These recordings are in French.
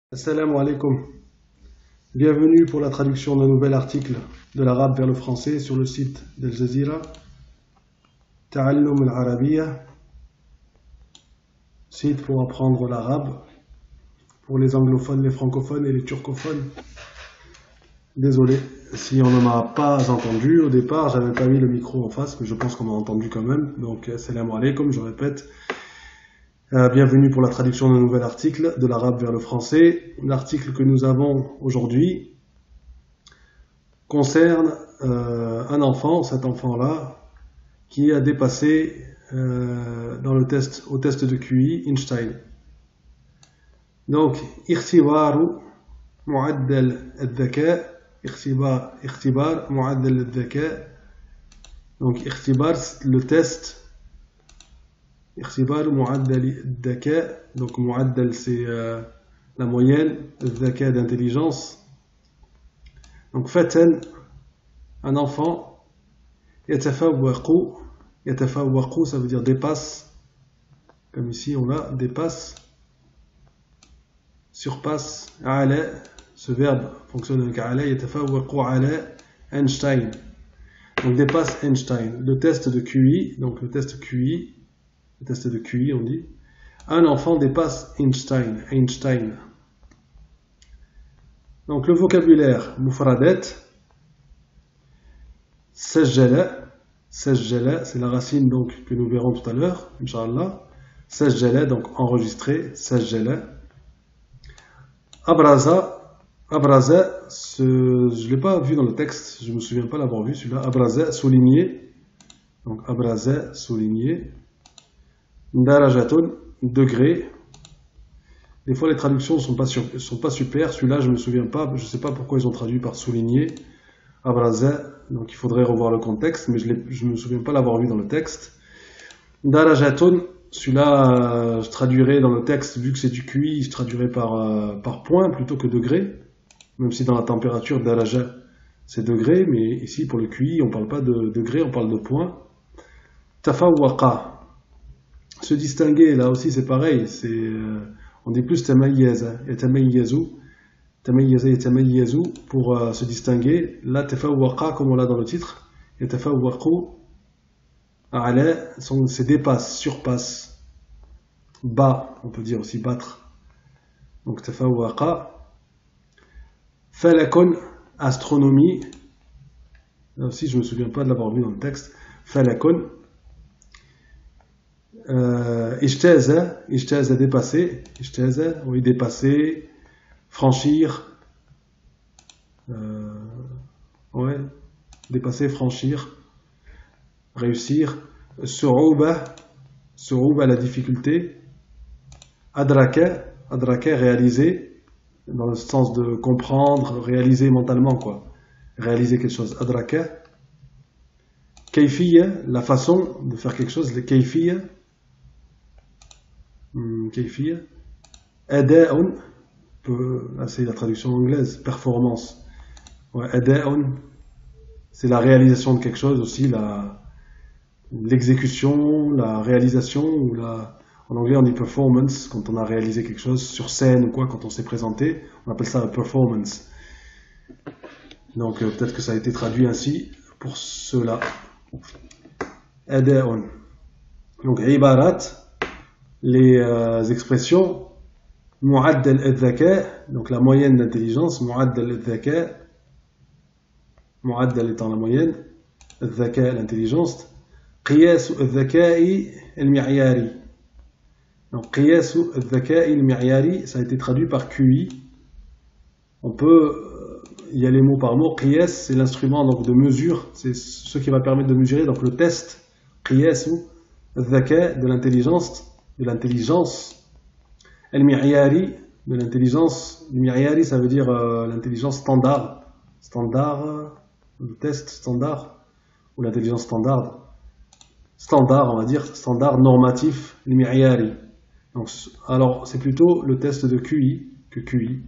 Assalamu alaikum. Bienvenue pour la traduction d'un nouvel article de l'arabe vers le français sur le site d'Al Jazeera. Ta'allum al-Arabiyya, site pour apprendre l'arabe pour les anglophones, les francophones et les turcophones. Désolé si on ne m'a pas entendu au départ, j'avais pas mis le micro en face, mais je pense qu'on m'a entendu quand même. Donc, assalamu alaikum, je répète. Bienvenue pour la traduction d'un nouvel article de l'arabe vers le français. L'article que nous avons aujourd'hui concerne un enfant, cet enfant-là, qui a dépassé au test de QI Einstein. Donc, اختبار معدل الذكاء, اختبار معدل الذكاء. Donc, اختبار, le test. اختبار معدل الذكاء. Donc, معدل, c'est la moyenne, الذكاء d'intelligence. Donc, فتى, un enfant, يتفوق, ça veut dire dépasse, comme ici on a dépasse, surpasse, على, ce verbe fonctionne avec على, يتفوق على Einstein. Donc, dépasse Einstein. Le test de QI, donc le test de QI, on dit, un enfant dépasse Einstein. Donc, le vocabulaire, mufradat, سجل, c'est la racine donc que nous verrons tout à l'heure, Inch'Allah. سجل, donc enregistré, سجل. Abraza, je ne l'ai pas vu dans le texte, je ne me souviens pas l'avoir vu celui-là. Abraza, souligné. Donc, abraza, souligné. Darajatun, degré. Des fois, les traductions ne sont pas super. Celui-là, je ne me souviens pas. Je ne sais pas pourquoi ils ont traduit par souligné. Abraza, donc il faudrait revoir le contexte, mais je ne me souviens pas l'avoir vu dans le texte. Darajatun, celui-là, je traduirais dans le texte, vu que c'est du QI, je traduirais par point plutôt que degré. Même si dans la température, daraja, c'est degré, mais ici, pour le QI, on ne parle pas de degré, on parle de point. Tafawwaqa, se distinguer, là aussi c'est pareil, on dit plus tamayyaza et tamayyazu, pour se distinguer. Là, tafawwaqa, comme on l'a dans le titre, et tafawwaqu, ala, c'est dépasse, surpasse, bas, on peut dire aussi battre. Donc tafawwaqa. Falakun, astronomie, là aussi je ne me souviens pas de l'avoir vu dans le texte. Falakun. Ijtaza, dépasser, oui, dépasser, franchir, ouais, dépasser, franchir, réussir. Su'uba, la difficulté. Adraka, réaliser, dans le sens de comprendre, réaliser mentalement, quoi. Réaliser quelque chose. Adraka. Kayfiyya, la façon de faire quelque chose. Le kayfiyya. Ada'un, là c'est la traduction anglaise, performance. Ouais, ada'un, c'est la réalisation de quelque chose aussi, l'exécution, la réalisation, en anglais on dit performance, quand on a réalisé quelque chose sur scène ou quoi, quand on s'est présenté, on appelle ça performance. Donc peut-être que ça a été traduit ainsi pour cela. Ada'un. Donc ibarat, les expressions mu'addal al-dhaka, donc la moyenne d'intelligence, mu'addal al-dhaka, mu'addal étant la moyenne, al-dhaka, l'intelligence, qiyasu al-dhaka'i al-mi'yari. Donc qiyasu al-dhaka'i al-mi'yari, ça a été traduit par QI. Il y a les mots par mot. Qiyas, c'est l'instrument donc de mesure, c'est ce qui va permettre de mesurer, donc le test, qiyasu al-dhaka, de l'intelligence, al-mi'yari, de l'intelligence. Al-mi'yari, ça veut dire l'intelligence standard, le test standard, ou l'intelligence standard, on va dire, standard normatif, al-mi'yari. Donc, alors, c'est plutôt le test de QI que QI.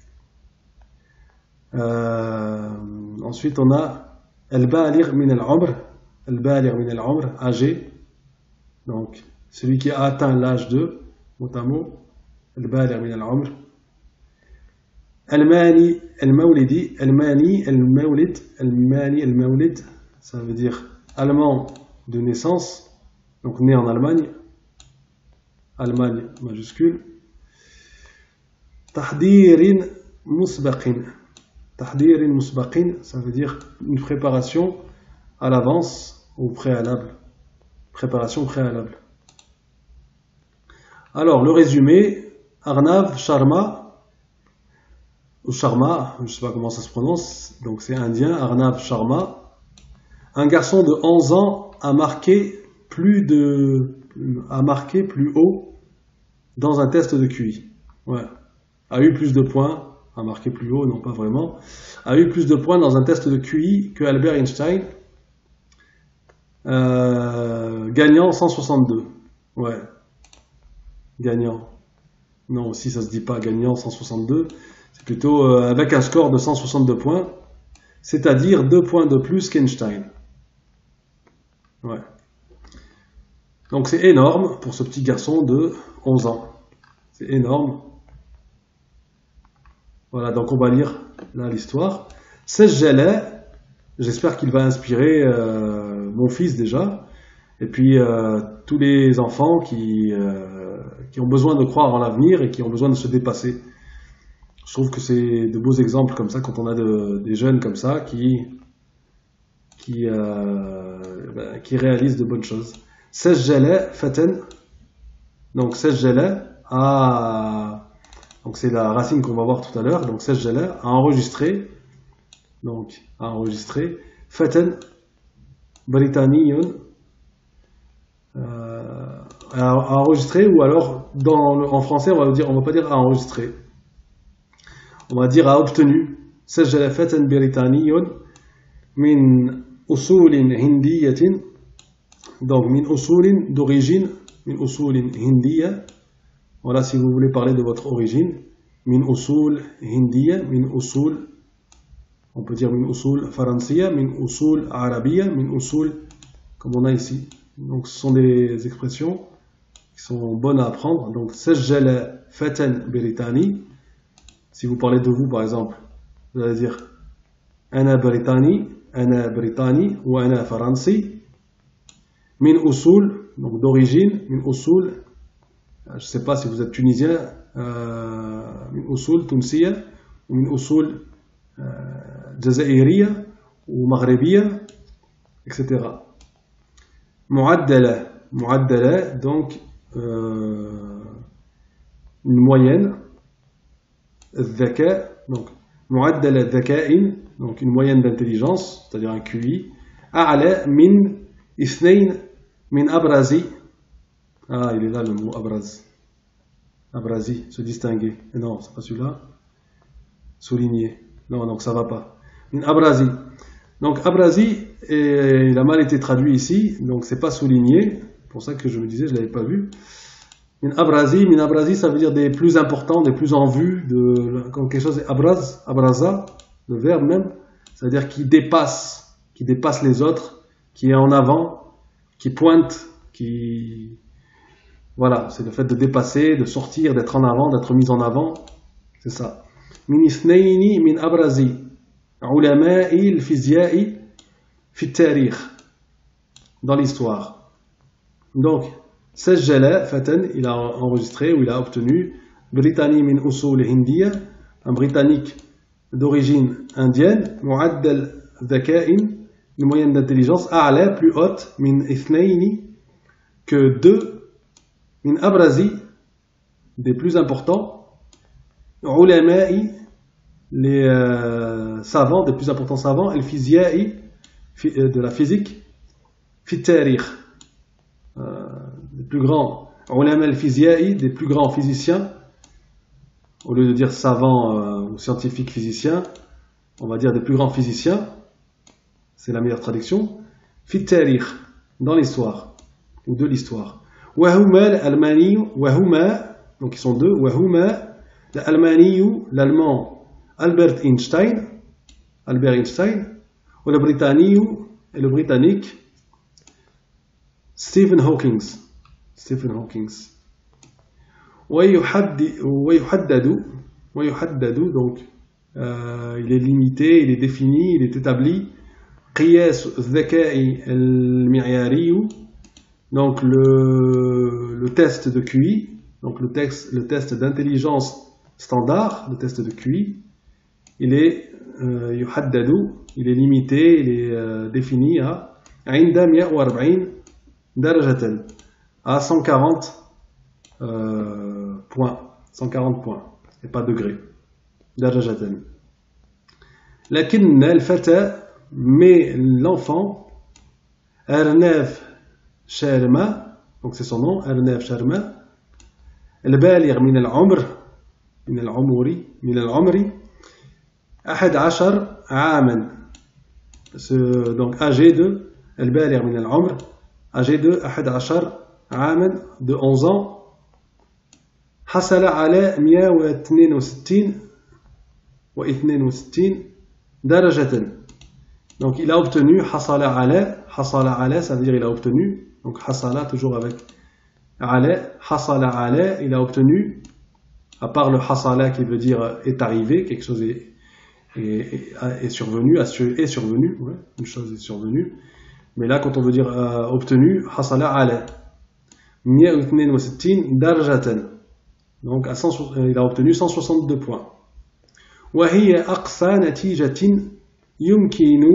Ensuite, on a al-baligh min al-umr, âgé. Donc, celui qui a atteint l'âge de, mot à mot, al-baligh min al-umr. Almani, Al-Mawlidi, Almani, Al-Mawlid, Almani, Al-Mawlid, ça veut dire allemand de naissance, donc né en Allemagne, Allemagne majuscule. Tahdirin musbaqin, Tahdirin musbaqin, ça veut dire une préparation à l'avance ou préalable, préparation préalable. Alors le résumé, Arnav Sharma, ou Sharma, je ne sais pas comment ça se prononce, donc c'est indien, Arnav Sharma, un garçon de 11 ans a marqué plus haut dans un test de QI. Ouais. A eu plus de points, a marqué plus haut, non pas vraiment, a eu plus de points dans un test de QI que Albert Einstein, gagnant 162. Ouais. Gagnant. Non, aussi ça se dit pas gagnant 162. C'est plutôt avec un score de 162 points, c'est-à-dire 2 points de plus qu'Einstein. Ouais. Donc c'est énorme pour ce petit garçon de 11 ans. C'est énorme. Voilà, donc on va lire là l'histoire. Sejjala, j'espère qu'il va inspirer mon fils déjà, et puis tous les enfants qui ont besoin de croire en l'avenir et qui ont besoin de se dépasser. Je trouve que c'est de beaux exemples comme ça quand on a des jeunes comme ça qui réalisent de bonnes choses. Sejjala fatan, donc Sejjala donc c'est la racine qu'on va voir tout à l'heure. Donc Sejjala a enregistré, fatan britaniyun, a enregistré, ou alors en français on va pas dire a enregistré. On va dire a obtenu. سجل فتى بريطاني من أصول هندية, donc من أصول d'origine, من أصول هندية. Voilà, si vous voulez parler de votre origine, من أصول هندية, من أصول, on peut dire من أصول فرنسية, من أصول عربية, من أصول, comme on a ici. Donc ce sont des expressions qui sont bonnes à apprendre. Donc سجل فتى بريطاني. Si vous parlez de vous, par exemple, vous allez dire أنا بريطاني وأنا فرنسي من أصول, donc d'origine, من أصول, je ne sais pas si vous êtes tunisien, من أصول تونسية ومن أصول جزائرية ومغربية, etc. معدلة, donc une moyenne. الذكاء, donc معدل ذكاء, donc une moyenne d'intelligence, c'est-à-dire un QI. أعلى من 2 من أبرز, il est là le mot أبرز, أبرزي, se distinguer. Non, c'est pas celui-là. Souligner. Non, donc ça va pas. من أبرزي. Donc أبرزي, il a mal été traduit ici, donc c'est pas souligné. C'est pour ça que je me disais, je l'avais pas vu. Min abrasi, ça veut dire des plus importants, des plus en vue, comme quelque chose est abraza, le verbe même, ça veut dire qui dépasse les autres, qui est en avant, qui pointe, voilà, c'est le fait de dépasser, de sortir, d'être en avant, d'être mis en avant, c'est ça. Min ithnaini min abrazi, ulama'i al-fizya'i fi at-tarikh, dans l'histoire. Donc, سجل فتى, il a enregistré ou il a obtenu بريطاني من أصول هندية, un britannique d'origine indienne, معدل ذكاء, une moyenne d'intelligence, أعلى, plus haute, من 2, que 2, من أبرز, des plus importants, علماء, les savants, des plus importants savants, الفيزياء, de la physique, في التاريخ, des plus grands, ulama al-fizya'i, des plus grands physiciens. Au lieu de dire savants ou scientifiques physiciens, on va dire des plus grands physiciens. C'est la meilleure traduction. Fi tarikh, dans l'histoire ou de l'histoire. Wahuma al-Almani, wahuma, donc ils sont deux. Wahuma l'Almani, l'allemand Albert Einstein, ou le Britannique, et le britannique Stephen Hawking. ويحدد, donc il est limité, il est défini, il est établi. قياس الذكاء المعياري, donc le test de QI, donc le test d'intelligence standard, le test de QI, il est يحدد, il est limité, il est défini à عند 140 درجة, à 140 points, 140 points, et pas degrés. درجة. لكن الفتى, mais l'enfant, أرناف شارما, donc c'est son nom, أرناف شارما, البالغ من العمر, من العمر 11 عاما, donc âgé de البالغ من العمر, âgé de 11 عاما, de 11 ans, حصل على 162 درجة. Donc il a obtenu hasala ala, ça veut dire il a obtenu, donc hasala toujours avec ala, hasala ala, il a obtenu, à part le hasala qui veut dire est arrivé, quelque chose est survenu, est survenu, ouais, une chose est survenue, mais là quand on veut dire obtenu, hasala ala, 162 darjatan, donc il a obtenu 162 points. وهي أقصى نتيجة يمكن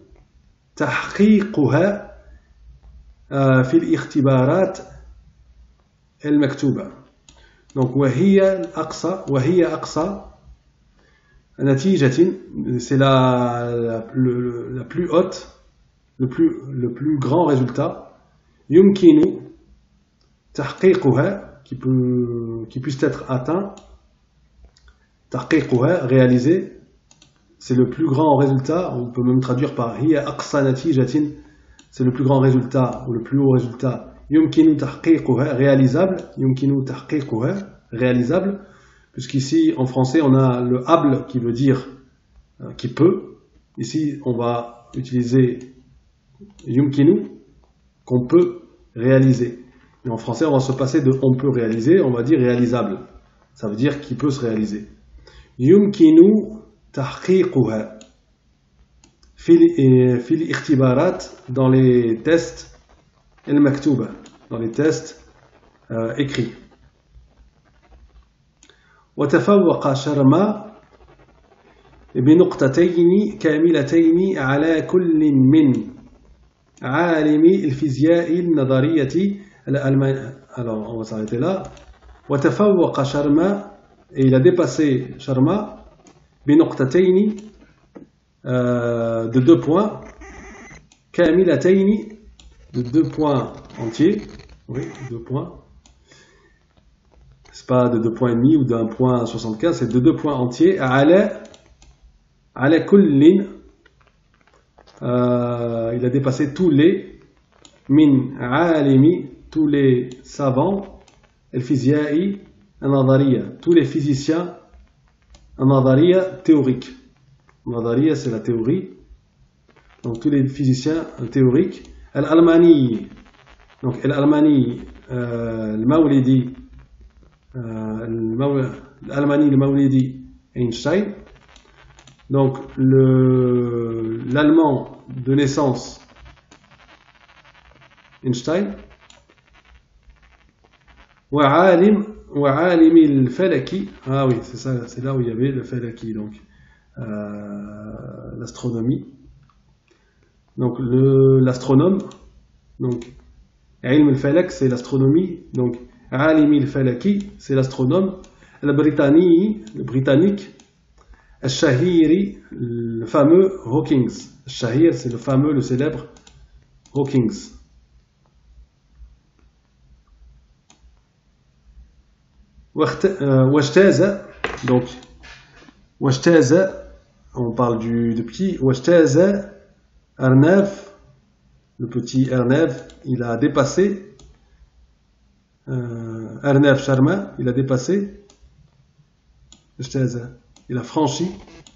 تحقيقها في الاختبارات المكتوبة. Donc وهي أقصى نتيجة, c'est la plus haute, le plus grand résultat, يمكن تحقيقها, qui puisse être atteint, تحقيقها, réalisé, c'est le plus grand résultat, on peut même traduire par هي أقصى نتيجة, c'est le plus grand résultat ou le plus haut résultat, يمكن تحقيقها, réalisable, يمكن تحقيقها, réalisable, puisqu'ici en français on a le able qui veut dire qui peut, ici on va utiliser يمكن, qu'on peut réaliser, et en français on va se passer de on peut réaliser, on va dire réalisable, ça veut dire qui peut se réaliser. يمكن تحقيقها في الاختبارات, dans les tests المكتوبة, dans les tests écrits. وتفوق شرما بنقطتين كاملتين على كل من عالم الفيزياء النظرية الألمانية. Alors on va s'arrêter là. وتفوق شرما, et il a dépassé Sharma بنقطتين, de 2 points, كاملتين, de 2 points entiers, oui, 2 points, c'est pas de 2 points et demi ou d'un point 75, c'est de 2 points entiers, على كل, il a dépassé tous les من عالم, tous les savants, الفيزياء النظرية, tous les physiciens, النظرية théorique. النظرية c'est la théorie, donc tous les physiciens théoriques. الألماني, donc الألماني المولدي, الألماني المولدي Einstein, donc l'allemand de naissance Einstein. وعالم الفلكي, ah oui c'est ça, c'est là où il y avait le falaki, donc l'astronomie, donc l'astronome, donc علم الفلك c'est l'astronomie, donc عالم الفلكي c'est l'astronome, le britannique, الشهيري, le fameux Hawkins, الشهير c'est le fameux, le célèbre Hawkins. واجتاز, donc واجتاز, on parle de petit, واجتاز أرناف, le petit Arnav, il a dépassé Arnav Sharma, il a dépassé, il a franchi,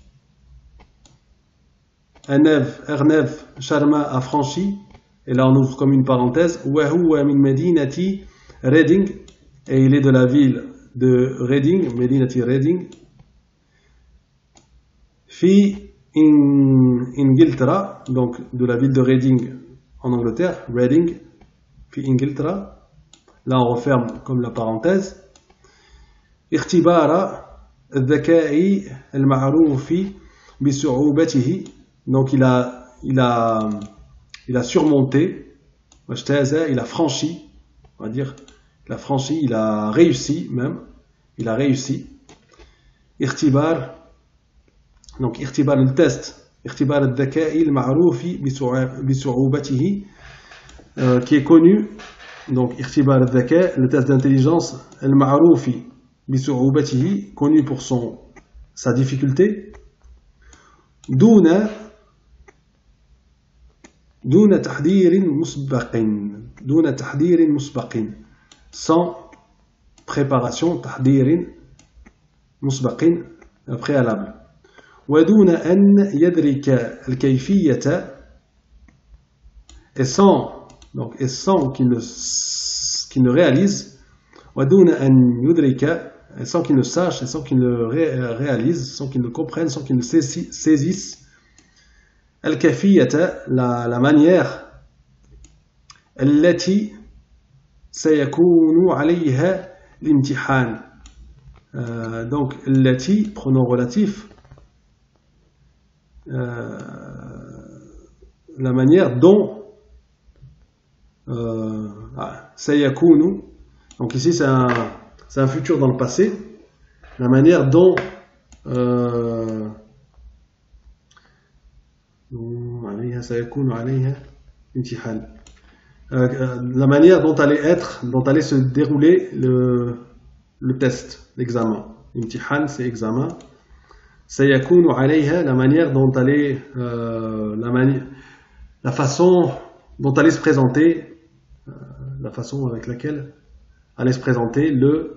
Arnav Sharma a franchi, et là on ouvre comme une parenthèse, وهو من مدينة Reading, et il est de la ville de Reading, Medinati Reading, Ingiltera, donc de la ville de Reading en Angleterre, Reading, fi Ingiltera. Là on referme comme la parenthèse. اختبار الذكاء المعروف بصعوبته. Donc il a surmonté, il a franchi, on va dire, il a réussi même, il a réussi. اختبار, donc اختبار le test, اختبار الذكاء المعروف بصعوبته, qui est connu. Donc اختبار الذكاء, le test d'intelligence, المعروف بصعوبته, connu pour sa difficulté. دون تحضير مسبق, sans préparation, تحضير مسبق, préalable. ودون أن يدرك الكيفية, et sans qu'il ne réalise, ودون أن يدرك, et sans qu'il ne sache, et sans qu'il ne réalise, sans qu'il ne comprenne, sans qu'il ne saisisse, الكيفية, la manière, التي سيكون عليها الامتحان. Donc التي, pronom relatif, la manière dont سيكون, donc ici c'est un futur dans le passé, la manière dont la manière dont allait se dérouler le test, l'examen. Imtihan, c'est examen. Sayakunu alayha, la manière dont allait la façon dont allait se présenter, la façon avec laquelle allait se présenter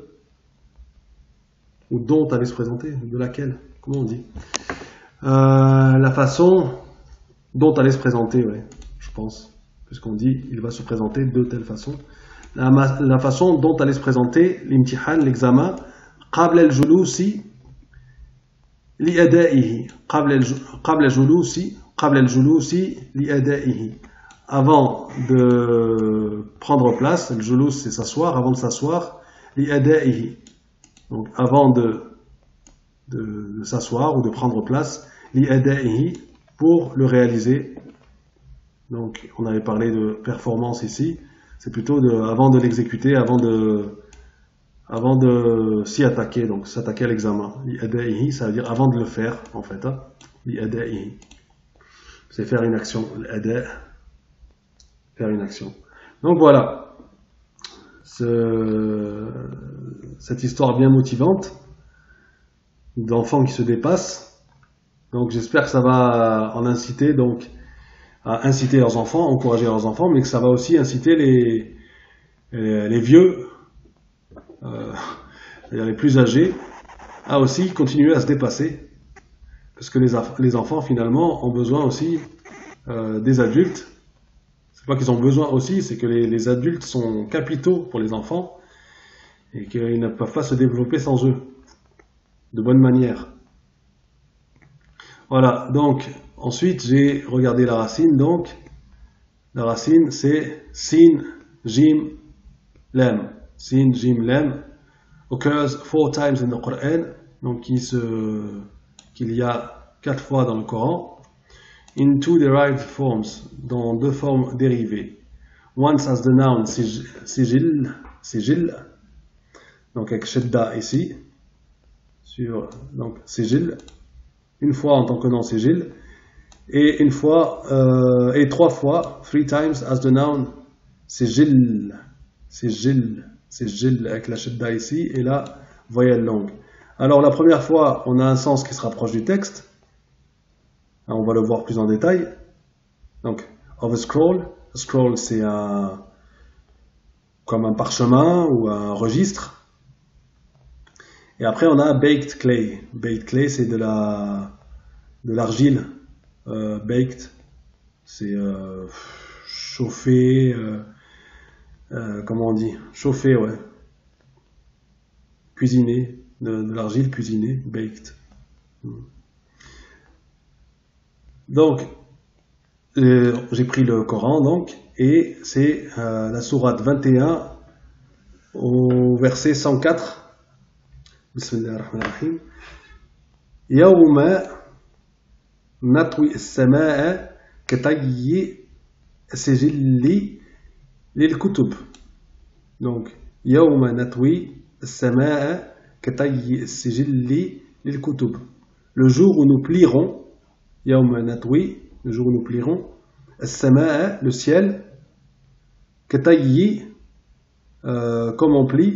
ou dont allait se présenter, de laquelle, comment on dit, la façon dont allait se présenter, ouais, je pense, puisqu'on dit il va se présenter de telle façon, la façon dont allait se présenter l'imtihan, l'examen, قبل الجلوس لأدائه, قبل الجلوس لأدائه, avant de prendre place. Le julus, c'est s'asseoir, avant de s'asseoir, لأدائه, donc avant de s'asseoir ou de prendre place, لأدائه, pour le réaliser. Donc on avait parlé de performance ici, c'est plutôt avant de l'exécuter, avant de s'y attaquer, donc s'attaquer à l'examen. لأدائه, ça veut dire avant de le faire, en fait, hein. لأدائه, c'est faire une action. l'ada, faire une action. Donc voilà, cette histoire bien motivante d'enfants qui se dépassent. Donc j'espère que ça va en inciter, donc à inciter leurs enfants, encourager leurs enfants, mais que ça va aussi inciter les vieux, les plus âgés, à aussi continuer à se dépasser, parce que les enfants finalement ont besoin aussi des adultes. C'est pas qu'ils ont besoin aussi, c'est que les adultes sont capitaux pour les enfants et qu'ils ne peuvent pas se développer sans eux de bonne manière. Voilà, donc ensuite j'ai regardé la racine. Donc la racine c'est sin, jim, lam. Sin, jim, lam occurs 4 times in the Quran, donc qu'il y a 4 fois dans le Coran. In two derived forms, dans 2 formes dérivées. Once as the noun sijil, donc avec shedda ici, donc sijil, une fois en tant que nom sijil, et 3 fois, 3 times as the noun sijil, avec la shedda ici, et la voyelle longue. Alors la première fois, on a un sens qui se rapproche du texte. On va le voir plus en détail. Donc, of a scroll. A scroll, c'est comme un parchemin ou un registre. Et après, on a baked clay. Baked clay, c'est de l'argile. Baked, c'est chauffé. Comment on dit? Chauffé, ouais. Cuisiné. De l'argile cuisinée. Baked. Donc, j'ai pris le Coran, donc, et c'est la sourate 21 au verset 104. Bismillah ar-Rahman ar-Rahim. Yawma natwi as-samaa katayyi sijilli lil kutub. Donc, Yawma natwi as-samaa katayyi sijilli lil kutub. Le jour où nous plierons, Yawma natwi, le jour où nous plierons, as-samaa, le ciel, katayyi, comme on plie,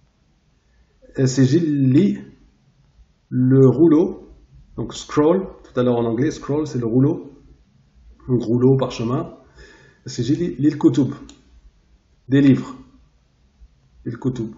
sijilli, le rouleau, donc scroll, tout à l'heure en anglais, scroll c'est le rouleau, donc rouleau, parchemin, sijilli lil kutub, des livres, lil kutub.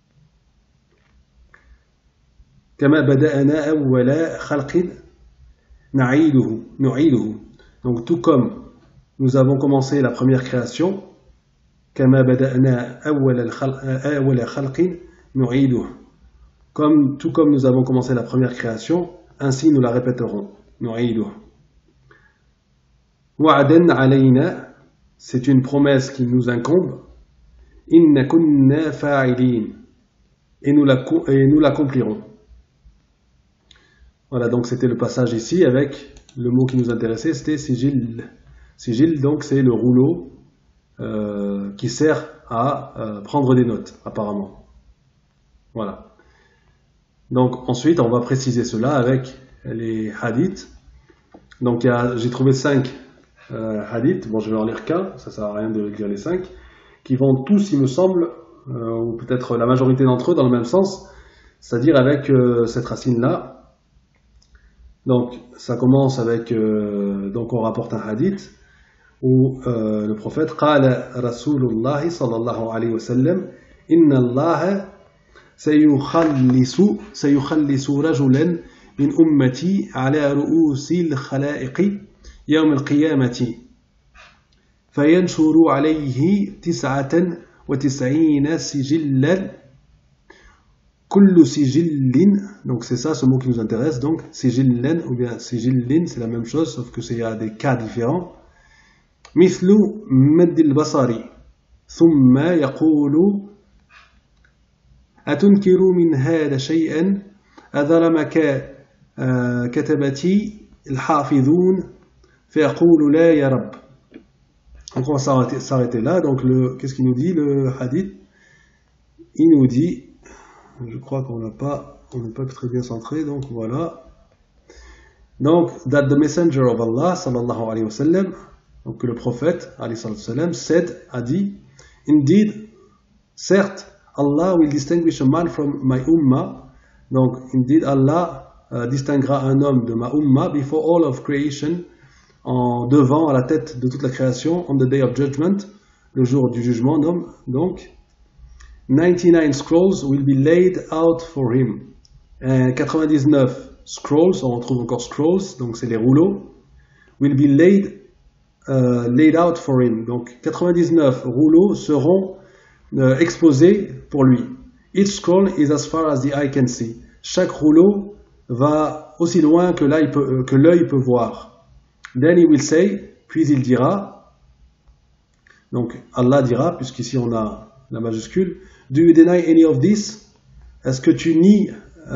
Kama bada'ana awwala khalqin nu'iduhu. Donc tout comme nous avons commencé la première création, kama bada'na awwala khalqin nu'iduhu. Tout comme nous avons commencé la première création, ainsi nous la répéterons. Nu'iduhu. Wa'dan alayna, c'est une promesse qui nous incombe. Inna kunna fa'ilin, et nous l'accomplirons. Voilà, donc c'était le passage ici avec le mot qui nous intéressait, c'était sijil. Sijil, donc c'est le rouleau qui sert à prendre des notes, apparemment. Voilà. Donc ensuite, on va préciser cela avec les hadiths. Donc j'ai trouvé 5 hadiths, bon je vais en lire qu'un, ça sert à rien de lire les 5, qui vont tous, il me semble, ou peut-être la majorité d'entre eux dans le même sens, c'est-à-dire avec cette racine-là. Donc, ça commence avec, donc on rapporte un hadith où le prophète قال رسول الله صلى الله عليه وسلم إن الله سيخلص رجلا من أمتي على رؤوس الخلائق يوم القيامة فينشر عليه 99 سجلا كل سجل, donc c'est ça ce mot qui nous intéresse, donc سجلا ou bien سجل, c'est la même chose sauf que c'est à des cas différents. مثل مد البصر ثم يقول أتنكر من هذا شيئا أظلمك كتبتي الحافظون فيقول لا يا رب. Donc on va s'arrêter là. Donc qu'est-ce qu'il nous dit le hadith? Il nous dit, je crois qu'on n'est pas très bien centré, donc voilà. Donc, that the messenger of Allah, sallallahu alayhi wa sallam, donc que le prophète, alayhi wa sallam, a dit, indeed, certes, Allah will distinguish a man from my ummah. Donc, indeed, Allah distinguera un homme de ma ummah before all of creation, devant, à la tête de toute la création, on the day of judgment, le jour du jugement, donc, 99 scrolls will be laid out for him. 99 scrolls, on retrouve encore scrolls, donc c'est les rouleaux, will be laid out for him. Donc 99 rouleaux seront exposés pour lui. Each scroll is as far as the eye can see. Chaque rouleau va aussi loin que l'œil peut voir. Then he will say, puis il dira, donc Allah dira, puisqu'ici on a la majuscule, do you deny any of this? Est-ce que tu nies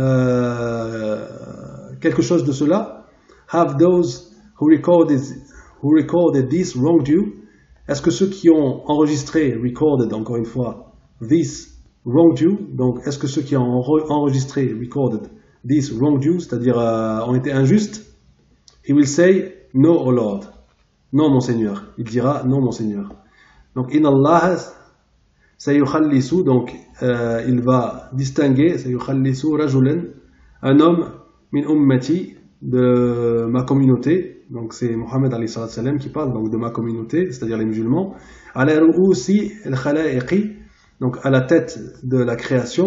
quelque chose de cela? Have those who recorded this wronged you? Est-ce que ceux qui ont enregistré, recorded encore une fois, this wronged you? Donc est-ce que ceux qui ont enregistré, recorded this wronged you, c'est-à-dire ont été injustes? He will say, no, O Lord. Non, mon Seigneur. Il dira, non, mon Seigneur. Donc, in Allah, sayukhallisu, donc il va distinguer, sayukhallisu rajulan, un homme, min ummati, de ma communauté. Donc, c'est Mohammed alayhi salam qui parle, donc de ma communauté, c'est-à-dire les musulmans. Ala ru'usi al-khalaiqi, donc à la tête de la création,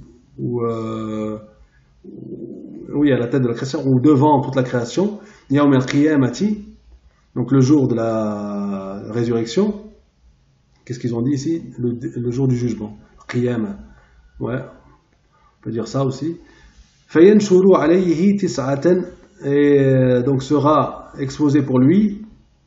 oui, à la tête de la création, ou devant toute la création, yawm al-qiyamati, donc le jour de la résurrection. Qu'est-ce qu'ils ont dit ici? Le jour du jugement. Qiyama. Ouais, on peut dire ça aussi. فَيَنْشُرُ عَلَيْهِ et donc sera exposé pour lui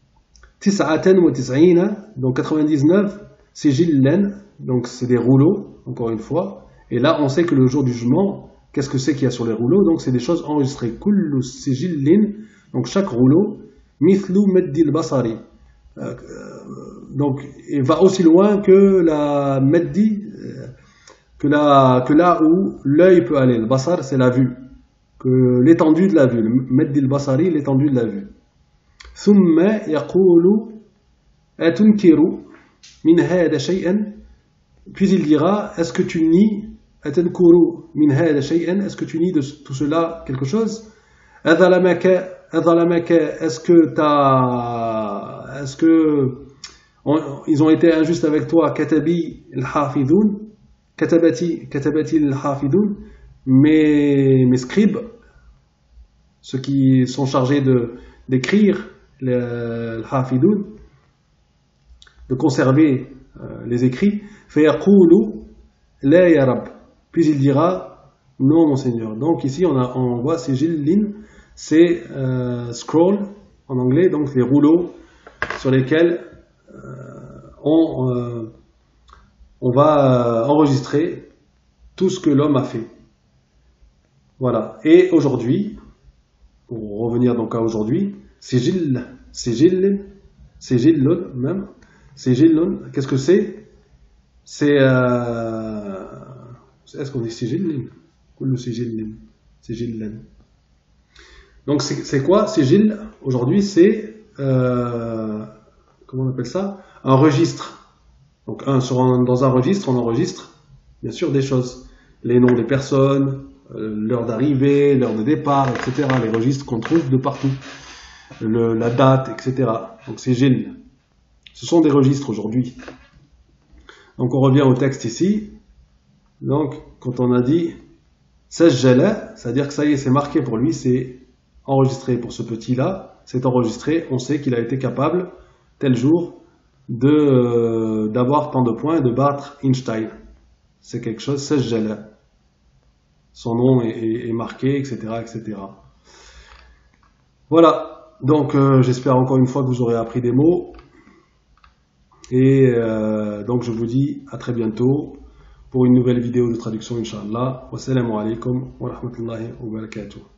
99, donc 99 sijillan, donc c'est des rouleaux, encore une fois. Et là, on sait que le jour du jugement, qu'est-ce que c'est qu'il y a sur les rouleaux? Donc c'est des choses enregistrées. Kullu sijillin, donc chaque rouleau, mithlu maddil basari. Donc il va aussi loin que la maddi, que là où l'œil peut aller. Le basar, c'est la vue, que l'étendue de la vue. Le maddil basari, l'étendue de la vue. ثم يقول أتنكر من هذا شيئا, puis il dira, est-ce que tu nies أتنكر من هذا شيئا, est-ce que tu nies de tout cela quelque chose? أظلمك, est-ce que ils ont été injustes avec toi? كتبي الحافظون, كتبتي الحافظون, mes scribes, ceux qui sont chargés d'écrire le hafidoun, de conserver les écrits, فيقول لا يا رب, puis il dira non mon Seigneur. Donc ici on voit sijillin, c'est scroll en anglais, donc les rouleaux sur lesquels on va enregistrer tout ce que l'homme a fait. Voilà. Et aujourd'hui, pour revenir donc à aujourd'hui, sijillun même, sijillun, qu'est-ce que c'est? C'est est-ce qu'on dit sijillin? Kullu sijillan. Donc c'est quoi sijil? Aujourd'hui c'est comment on appelle ça? Un registre. Donc dans un registre, on enregistre bien sûr des choses, les noms des personnes, l'heure d'arrivée, l'heure de départ, etc. Les registres qu'on trouve de partout, la date, etc. Donc c'est sijil. Ce sont des registres aujourd'hui. Donc on revient au texte ici. Donc quand on a dit sajjala, c'est-à-dire que ça y est, c'est marqué pour lui, c'est enregistré pour ce petit-là, c'est enregistré, on sait qu'il a été capable tel jour d'avoir tant de points et de battre Einstein. C'est quelque chose, sajjala. Son nom est marqué, etc., etc. Voilà, donc j'espère encore une fois que vous aurez appris des mots. Et donc je vous dis à très bientôt pour une nouvelle vidéo de traduction, Inch'Allah. Wassalamu alaikum wa rahmatullahi wa barakatuh.